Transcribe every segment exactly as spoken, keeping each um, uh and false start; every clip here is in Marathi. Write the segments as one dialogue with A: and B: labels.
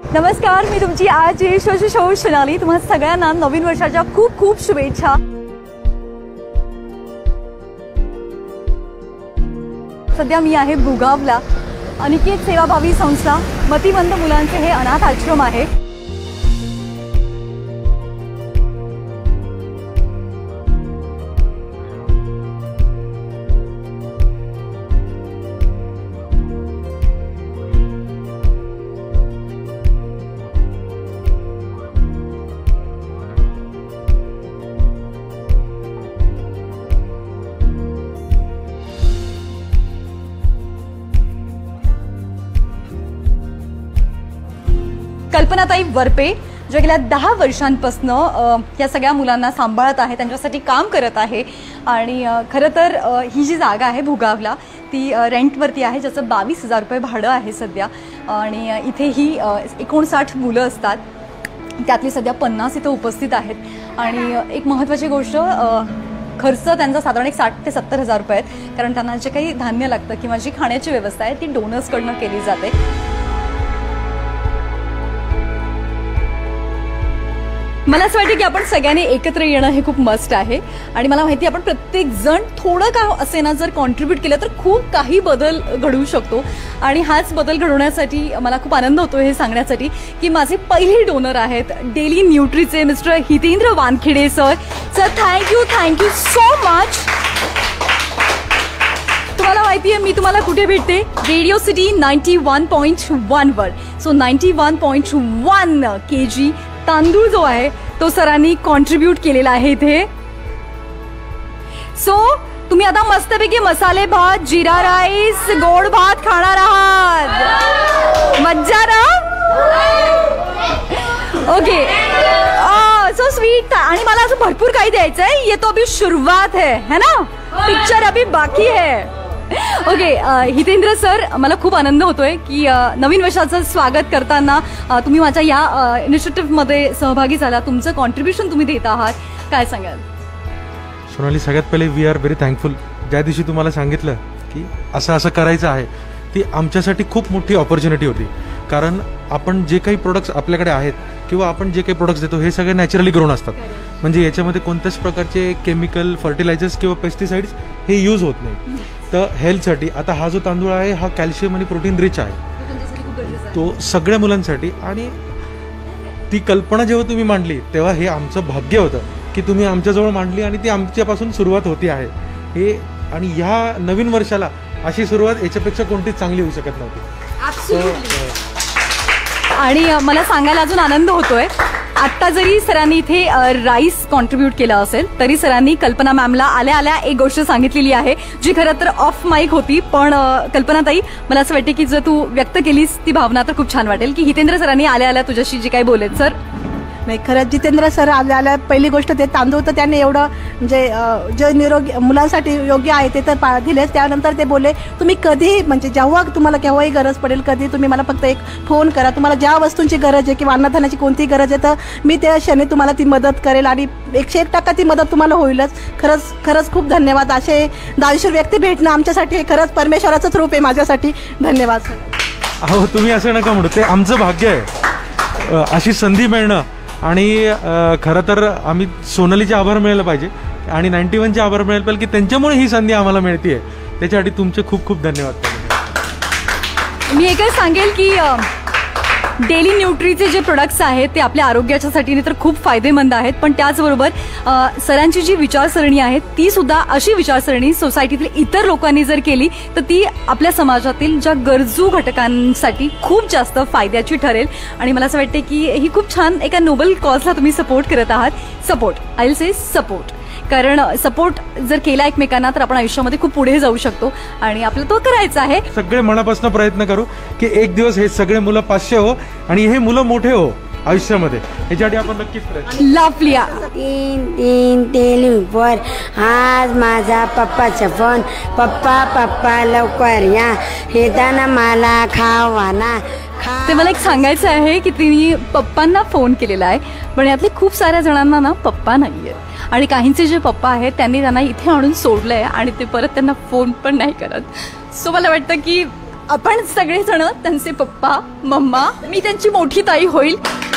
A: नमस्कार, मी तुमची आज यशस्वी शो सोनाली. तुम्हा सगळ्यांना नवीन वर्षाच्या खूप खूप शुभेच्छा. सध्या मी आहे भुगावला. अनिकेत सेवाभावी संस्था मतिमंद मुलांचे हे अनाथ आश्रम आहे. कल्पनाताई वरपे जे गेल्या दहा वर्षांपासून या सगळ्या मुलांना सांभाळत आहे, त्यांच्यासाठी काम करत आहे. आणि खरं तर ही जी जागा आहे भुगावला ती रेंटवरती आहे, ज्याचं बावीस हजार रुपये भाडं आहे सध्या. आणि इथे ही एकोणसाठ मुलं असतात, त्यातली सध्या पन्नास इथं उपस्थित आहेत. आणि एक महत्त्वाची गोष्ट, खर्च त्यांचा साधारण एक साठ ते सत्तर हजार रुपये आहेत, कारण त्यांना जे काही धान्य लागतं किंवा जी खाण्याची व्यवस्था आहे ती डोनर्सकडनं केली जाते. मला असं वाटतं की आपण सगळ्यांनी एकत्र येणं हे खूप मस्ट आहे. आणि मला माहिती आहे आपण प्रत्येक जण थोडं का असे ना जर कॉन्ट्रीब्यूट केलं तर खूप काही बदल घडवू शकतो. आणि हाच बदल घडवण्यासाठी मला खूप आनंद होतो हे सांगण्यासाठी की माझे पहिले डोनर आहेत डेली न्यूट्रीचे mister Hitendra Wankhede sir. Sir thank you thank you so much. तुम्हाला माहिती आहे मी तुम्हाला कुठे भेटते? Radio city ninety one point one वर. So ninety one point one K G तांदूळ जो आहे तो सरांनी कॉन्ट्रीब्यूट केलेला आहे इथे. सो तुम्ही आता मस्तपैकी मसाले भात, जिरा राईस, गोड भात खाणार आहात. मज्जा ना? Okay, so sweet. आणि मला अजून भरपूर काही द्यायचं आहे. ये तो अभी शुरुआत है है ना, पिक्चर अभी बाकी है. ओके, हितेंद्र सर, मला खूप आनंद होतोय की नवीन वर्षाचं स्वागत करताना तुम्ही माझ्या या इनिशिएटिव्हमध्ये सहभागी झाला. तुमचं कॉन्ट्रीब्युशन तुम्ही देत आहात, काय सांगाल?
B: सोनाली, सगळ्यात पहिले वी आर व्हेरी थँकफुल. ज्या दिवशी तुम्हाला सांगितलं की असं असं करायचं आहे, ती आमच्यासाठी खूप मोठी ऑपॉर्च्युनिटी होती. कारण आपण जे काही प्रोडक्ट्स आपल्याकडे आहेत किंवा आपण जे काही प्रोडक्ट्स देतो हे सगळे नॅचरली ग्रोन असतात. म्हणजे याच्यामध्ये कोणत्याच प्रकारचे केमिकल, फर्टिलायझर्स किंवा पेस्टिसाइड्स हे यूज होत नाही. तर हेल्थसाठी आता हा जो तांदूळ आहे हा कॅल्शियम आणि प्रोटीन रिच आहे, तो सगळ्या मुलांसाठी. आणि ती कल्पना जेव्हा तुम्ही मांडली तेव्हा हे आमचं भाग्य होतं की तुम्ही आमच्याजवळ मांडली आणि ती आमच्यापासून सुरुवात होती आहे हे. आणि ह्या नवीन वर्षाला अशी सुरुवात याच्यापेक्षा कोणतीच चांगली होऊ शकत नव्हती.
A: आणि मला सांगायला अजून आनंद होतोय, आत्ता जरी सरांनी इथे राईस कॉन्ट्रीब्यूट केला असेल तरी सरांनी कल्पना मॅमला आल्या आल्या एक गोष्ट सांगितलेली आहे जी खरं तर ऑफ माईक होती. पण कल्पनाताई, मला असं वाटते की जर तू व्यक्त केलीस ती भावना तर खूप छान वाटेल की हितेंद्र सरांनी आल्या आल्या तुझ्याशी जे काही बोलेत. सर
C: नाही, खरंच जितेंद्र सर आल्या आल्या पहिली गोष्ट ते तांदूळ तर त्यांनी एवढं म्हणजे जे निरोगी मुलांसाठी योग्य आहे ते तर दिलेच. त्यानंतर ते बोलले तुम्ही कधीही म्हणजे जेव्हा तुम्हाला केव्हाही गरज पडेल, कधी तुम्ही मला फक्त एक फोन करा, तुम्हाला ज्या वस्तूंची गरज आहे किंवा अन्नधान्याची कोणतीही गरज आहे तर मी त्या क्षणी तुम्हाला ती मदत करेल आणि एकशे एक टक्का ती मदत तुम्हाला होईलच. खरंच खरंच खूप धन्यवाद. असे दानशूर व्यक्ती भेटणं आमच्यासाठी खरंच परमेश्वराचंच रूप आहे माझ्यासाठी. धन्यवाद सर.
B: अहो, तुम्ही असं नका म्हणू, ते आमचं भाग्य आहे अशी संधी मिळणं. आणि खरं तर आम्ही सोनालीचे आभार मिळायला पाहिजे आणि नाईन्टी वनचे आभार मिळायला पाहिजे की त्यांच्यामुळे ही संधी आम्हाला मिळते. त्याच्यासाठी तुमचे खूप खूप धन्यवाद.
A: मी एकच सांगेल की डेली न्यूट्रीचे जे प्रोडक्ट्स आहेत ते आपल्या आरोग्याच्यासाठी तर खूप फायदेमंद आहेत, पण त्याचबरोबर सरांची जी विचारसरणी आहे ती सुद्धा अशी विचारसरणी सोसायटीतील इतर लोकांनी जर केली तर ती आपल्या समाजातील ज्या गरजू घटकांसाठी खूप जास्त फायद्याची ठरेल. आणि मला असं वाटते की ही खूप छान एका नोबल कॉजला तुम्ही सपोर्ट करत आहात. Support, I will say support. कारण सपोर्ट जर केला एकमेकांना तर आपण आयुष्यामध्ये खूप पुढे जाऊ शकतो आणि आपल्याला तो करायचा आहे.
B: सगळे मनापासून प्रयत्न करू की एक दिवस हे सगळे मुलं पाचशे हो आणि हे मुलं मोठे हो आयुष्यामध्ये, याच्यासाठी आपण नक्कीच प्रयत्न.
A: लवलिया
D: तीन तीन टेलिफोन, आज माझा पप्पाचा फोन, पप्पा पप्पा लवकर या, येताना मला खावाना.
A: ते मला एक सांगायचं आहे की तिने पप्पांना फोन केलेला आहे, पण यातले खूप साऱ्या जणांना ना पप्पा नाहीये आणि काहींचे जे पप्पा आहेत त्यांनी त्यांना इथे आणून सोडलंय आणि ते परत त्यांना फोन पण नाही करत. सो मला वाटतं की आपण सगळेजण त्यांचे पप्पा मम्मा, मी त्यांची मोठी ताई होईल.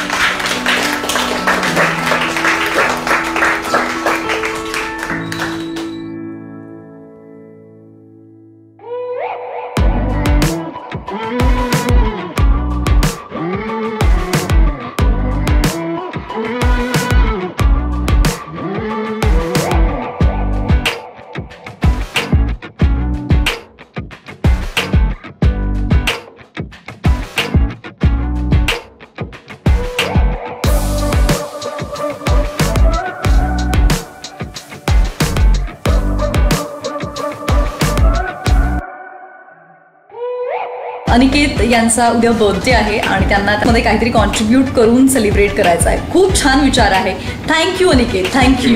A: अनिकेत यांचा उद्या बर्थडे आहे आणि त्यांना त्यामध्ये काहीतरी कॉन्ट्रीब्यूट करून सेलिब्रेट करायचं आहे. खूप छान विचार आहे. Thank you Aniket, thank you.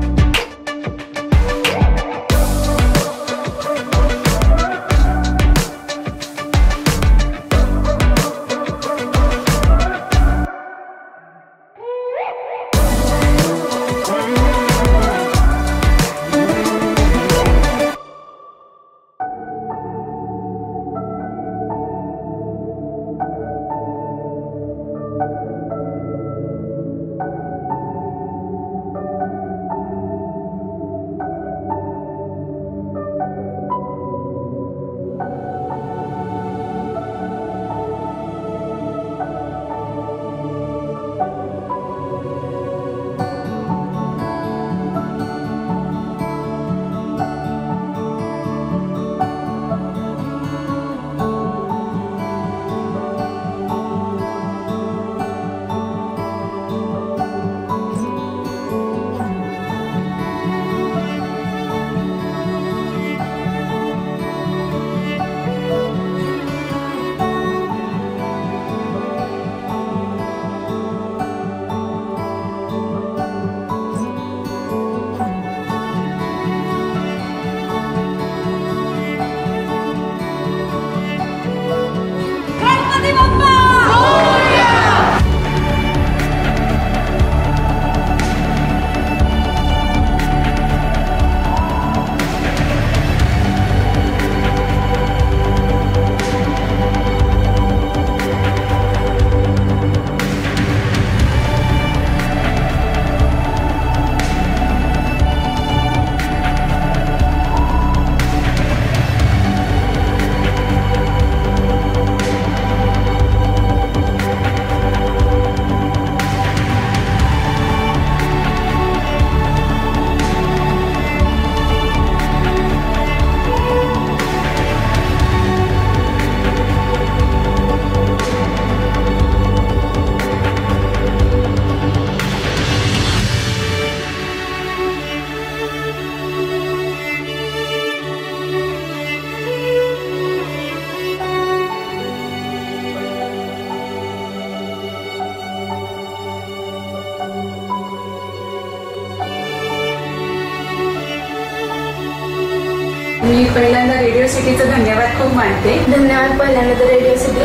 E: मी पहिल्यांदा रेडिओ सिटीचं धन्यवाद खूप मानते.
F: धन्यवाद पहिल्यांदा radio city.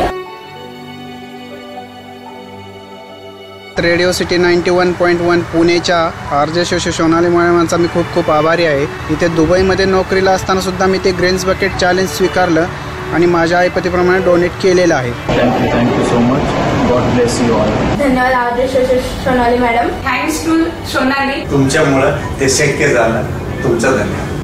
G: Radio city ninety one point one पुणेच्या आर जे शोशो सोनाली मॅडमांचा मी खूप खूप आभारी आहे. इथे दुबईमध्ये नोकरीला असताना सुद्धा मी ते ग्रेन्स बकेट चॅलेंज स्वीकारलं आणि माझ्या आईपतीप्रमाणे डोनेट केलेलं आहे.
H: Thank you thank you so much. God bless you all.
F: धन्यवाद R J Shosho Sonali madam.
E: Thanks to Sonali.
I: तुमच्यामुळं ते शक्य झालं. तुमचं धन्यवाद.